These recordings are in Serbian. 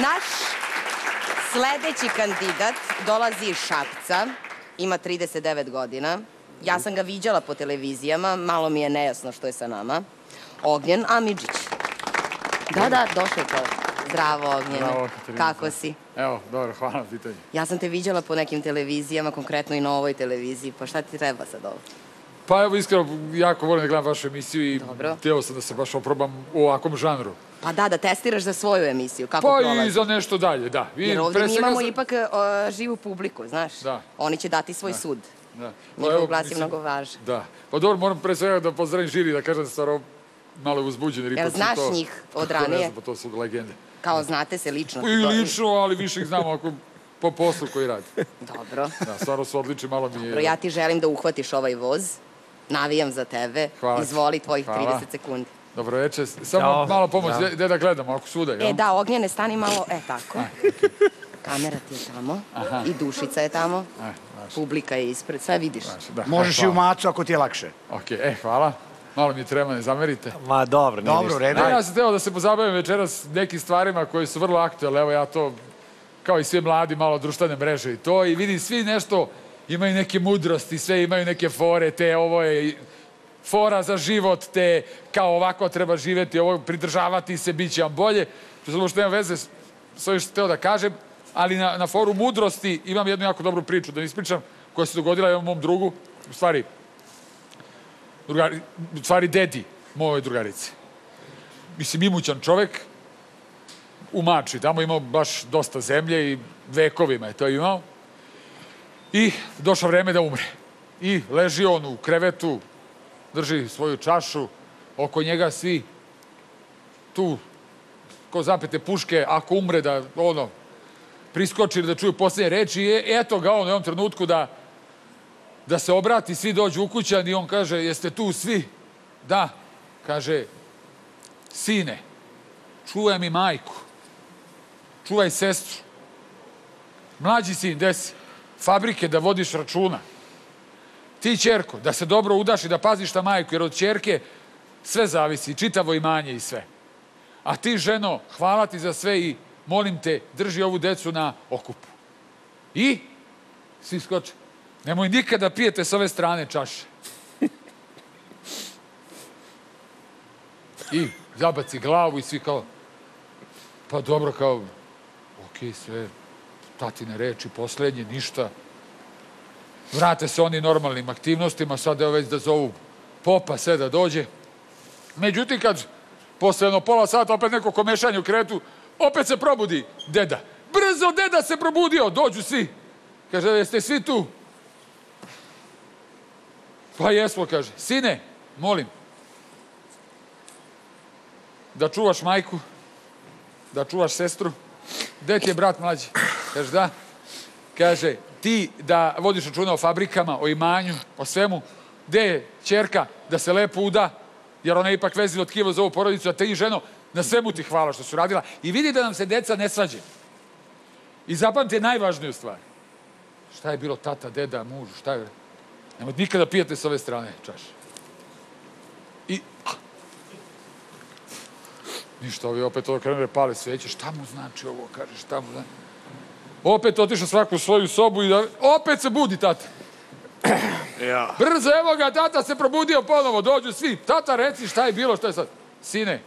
Naš sledeći kandidat dolazi iz Šapca, ima 39 godina. Ja sam ga viđala po televizijama, malo mi je nejasno što je sa nama. Ognjen Amidžić. Da, došao je čovjek. Zdravo, Ognjene. Kako si? Evo, dobro, hvala na pitanju. Ja sam te viđala po nekim televizijama, konkretno i na ovoj televiziji, pa šta ti treba sad ovo? Pa evo, iskreno, jako volim da gledam vašu emisiju i htio sam da se baš oprobam u ovakvom žanru. Pa da testiraš za svoju emisiju, kako prolazi? Pa i za nešto dalje, da. Jer ovdje mi imamo ipak živu publiku, znaš? Da. Oni će dati svoj sud. Njihov glas je mnogo važan. Da. Pa dobro, moram pre svega da pozdravim žiri, da kažem stvarno malo je uzbuđen. Jel znaš njih od ranije? Ne znam, pa to su legende. Kao znate se lično? I lično, ali više ih znamo po poslu koji radi. Dobro. Da, stvarno su odlični, malo mi je... Dobro, ja ti želim da uhvatiš ovaj voz. Navijam za tebe. Izvoli tvojih 30 sekundi. Dobro večer. Samo malo pomoć, gde da gledamo, ako svuda, jel? Da, Ognjene, stani malo, tako. Kamera ti je tamo i Dušica je tamo. Publika je ispred, sve vidiš. Možeš i u macu ako ti je lakše. Okej, hvala. Malo mi je treba, ne zamerite. Ma dobro, nije ništa. Redu. Ja sam teo da se pozabavim večeras nekim stvarima koje su vrlo aktualne. Evo ja to, kao i svi mladi, malo društvene mreže i to. I vidim, svi nešto imaju neke mudrosti, sve imaju neke fore, te ovo je fora za život, te kao ovako treba živeti, ovo pridržavati se, bit će vam bolje. To samo što nema veze s ovim što sam teo da kažem, ali na foru mudrosti imam jednu jako dobru priču, da ne ispričam, koja se dogodila jednom mom drugu, u stvari dedi moje drugarice. Mislim, imućan čovek u Mačvi, tamo imao baš dosta zemlje i vekovima je to imao. I došlo vreme da umre. I leži on u krevetu, drži svoju čašu, oko njega svi tu, ko zapete puške, ako umre da, priskoči da čuju posljednje reči i eto ga on u jednom trenutku da se obrati, svi dođu u kućan i on kaže, jeste tu svi? Da. Kaže, sine, čuvaj mi majku, čuvaj sestru. Mlađi sin, gde si? Fabrike da vodiš računa. Ti, ćerko, da se dobro udaš i da paziš na majku, jer od ćerke sve zavisi, čitavo imanje i sve. A ti, ženo, hvala ti za sve i molim te, drži ovu decu na okupu. I svi skoče. Nemoj nikada pijete s ove strane čaše. I zabaci glavu i svi kao, pa dobro, kao, okej, sve, tatine reči, poslednje, ništa. Vrate se oni normalnim aktivnostima, sad evo već da zovu popa, sve da dođe. Međutim, kad posle jedno pola sata opet neko komešanje u krevetu, opet se probudi deda. Brzo, deda se probudio, dođu svi. Kaže, jeste svi tu? Pa jesmo, kaže. Sine, molim, da čuvaš majku, da čuvaš sestru. Gde ti je brat mlađi? Kaže, da. Kaže, ti da vodiš računa o fabrikama, o imanju, o svemu. Gde je ćerka da se lepo uda, jer ona je ipak vezila tkivo za ovu porodicu, a ti, ženo, na svemu ti hvala što su radila. I vidi da nam se deca ne svađe. I zapamte najvažniju stvar. Šta je bilo tata, deda, muž, šta je? Nemoj nikada pijete s ove strane čaše. I... Ništa, ovi opet ovo krenule pale sveće. Šta mu znači ovo, kaže, šta mu znači? Opet otišao svaku u svoju sobu i da... Opet se budi tata. Brzo, evo ga, tata se probudio ponovo, dođu svi. Tata, reci šta je bilo, šta je sad? Sine.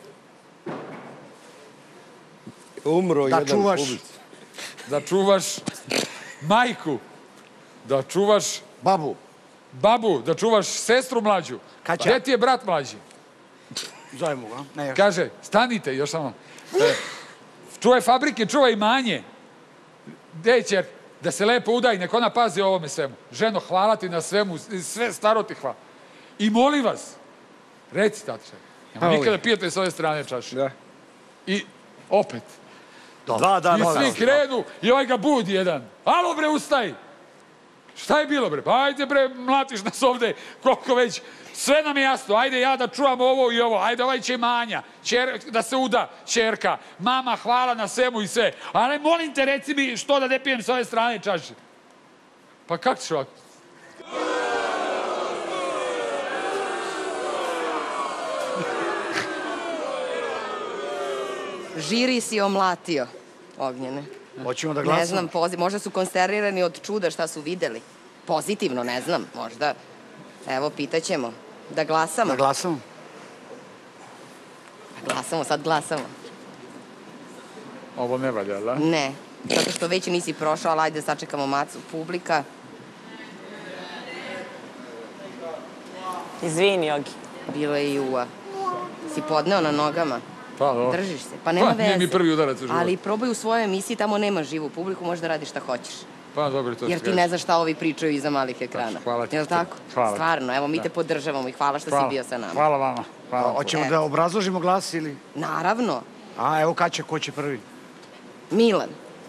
Umro jedan ubic. Da čuvaš majku. Da čuvaš... Babu, da čuvaš sestru mlađu. Gde ti je brat mlađi? Zovemo ga. Kaže, stanite, još samo. Čuvaj fabrike, čuvaj imanje. Gde je ćer? Da se lepo udaj, nek ona pazi o ovome svemu. Ženo, hvala ti na svemu, sve staro ti hvala. I molim vas, reci, tatče, nemoj nikada pijete s ove strane čaše. I opet. I svi krenu i ovaj ga budi jedan. Alo bre, ustaj! Šta je bilo bre? Pa ajde bre, mlatiš nas ovde, koliko već. Sve nam je jasno, ajde ja da čuvam ovo i ovo, ajde ovaj će manja, da se uda ćerka. Mama, hvala na svemu i sve. Ali molim te, reci mi što da ne pijem s ove strane čaše. Pa kako ćeš ovako? Žiri si omlatio. Ognjene. Hoćemo da glasamo? Ne znam, možda su konsternirani od čuda šta su videli. Pozitivno, ne znam, možda. Evo, pitaćemo. Da glasamo? Da glasamo? Glasamo, sad glasamo. Ovo ne valja, da? Ne, zato što već nisi prošao, ali ajde sačekamo macu. Publika. Izvini, Jogi. Bilo je i uva. Si podneo na nogama? Pa, dobro. Držiš se. Pa nema veze. Nije mi prvi udarac u životu. Ali probaj u svojoj emisiji, tamo nema živu publiku, možeš da radiš šta hoćeš. Pa, dobro, to Jer ti ne znaš šta ovi pričaju iza malih ekrana. Hvala ti. Jel' tako? Hvala. Stvarno, evo mi te podržavamo i hvala što si bio sa nama. Hvala vama. Hoćemo da obrazložimo glas ili... Naravno. A, evo ko će prvi? Milan.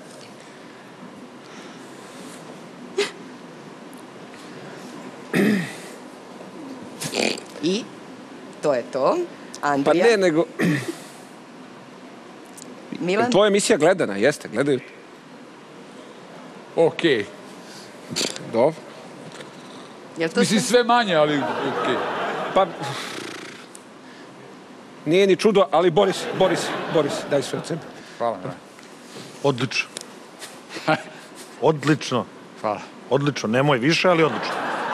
I to je to. Andrija. Pa ne, nego... Milan. Tvoja emisija gledana, jeste, gledaju. Okej. Dobro. Mislim, sve manje, ali okej. Pa... Nije ni čudo, ali Boris, daj sve od sebe. Hvala. Odlično. Odlično. Hvala. Odlično, nemoj više, ali odlično.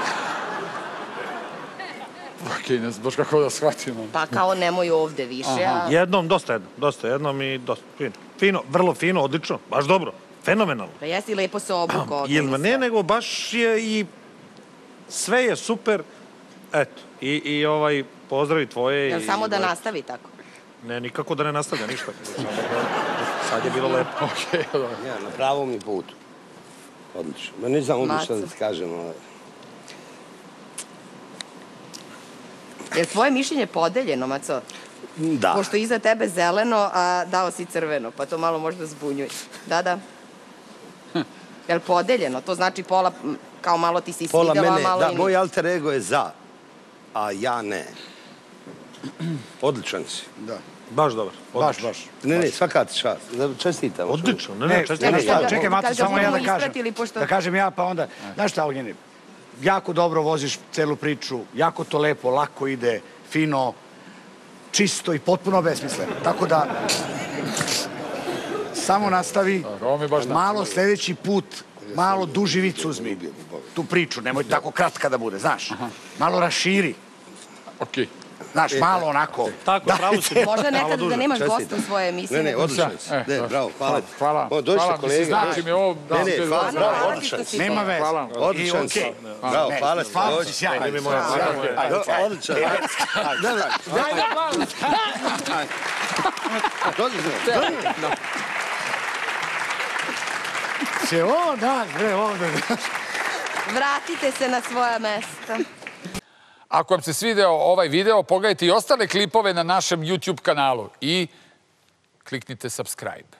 Okej, ne znam baš kako da shvatim. Pa kao nemoj ovde više, a... Jednom, dosta jednom i dosta. Fino, vrlo fino, odlično, baš dobro. Fenomenalno. Pa jesi lepo se obukao. Ne, nego baš je i sve je super. Eto, i pozdravi tvoje. Jel samo da nastavi tako? Ne, nikako da ne nastavlja ništa. Sad je bilo lepo. Okej, dobro. Ja, na pravom je putu. Odlično. Ma ne znam ovdje šta da ti kažem, ali... Jer tvoje mišljenje je podeljeno, Maco? Da. Pošto iza tebe zeleno, a dao si crveno, pa to malo možda zbunjuje. Da. Jel podeljeno? To znači pola, kao malo ti si Pola svidela, mene, malo da, i moj alter ego je za, a ja ne. Odličan si. Da. Baš dobar. Baš. Ne, svaka ti čast. Čestitam. Odlično, Čekaj, Maco, samo ja da kažem. Pošto... Da kažem ja, pa onda, znaš šta, Ognjeni, jako dobro voziš celu priču, jako to lepo, lako ide, fino, čisto i potpuno besmisleno. Tako da, samo nastavi, malo sljedeći put, malo duži vic uzmi tu priču, nemoj tako kratka da bude, znaš. Malo raširi. Okej. Znaš, malo onako. Tako, pravo si. Možda nekada da nemaš gosta u svojoj emisiji. Ne, odličan si. Ne, bravo, hvala ti. Hvala. Dođite kolege. Znači mi ovo... Ne, hvala, bravo, odličan si. Nema veze. Odličan si. Bravo, hvala ti. Hvala ti, sjajno. Odličan. Se ovo, da, ovdje. Vratite se na svoja mesta. Ako vam se svideo ovaj video, pogledajte i ostale klipove na našem YouTube kanalu i kliknite subscribe.